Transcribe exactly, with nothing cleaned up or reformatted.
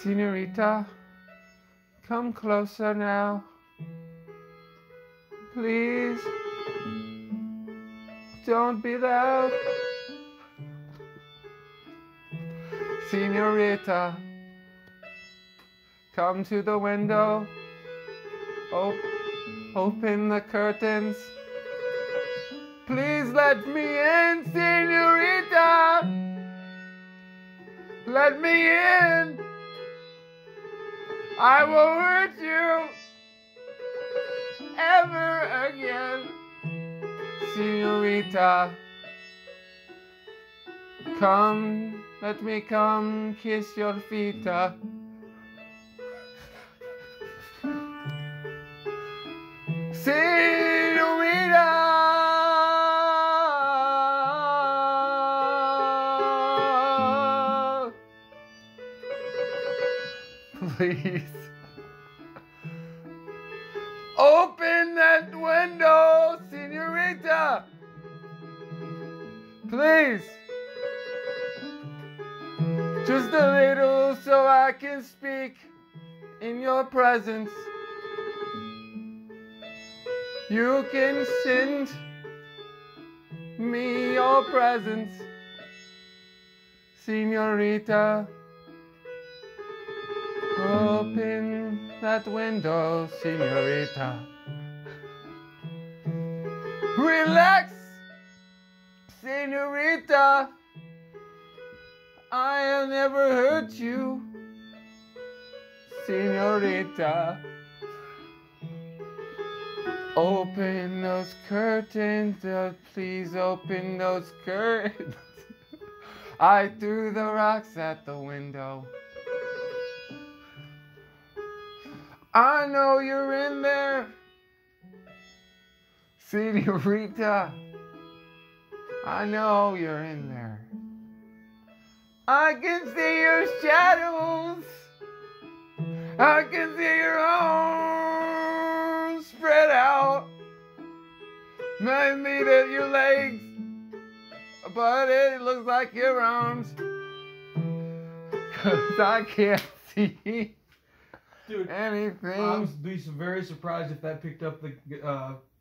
Senorita, come closer now. Please, don't be loud. Senorita, come to the window. Op open the curtains. Please let me in, Senorita. Let me in. I won't hurt you ever again. Senorita, come, let me come kiss your feet. Senorita, please open that window, Senorita. Please, just a little so I can speak in your presence. You can send me your presents, Senorita. Open that window, Senorita. Relax, Senorita. I have never hurt you, Senorita. Open those curtains, uh, please open those curtains. I threw the rocks at the window. I know you're in there, Senorita. I know you're in there. I can see your shadows. I can see your arms spread out. Maybe that your legs, but it looks like your arms. Cause I can't see Dude, anything. I would be very surprised if that picked up the uh,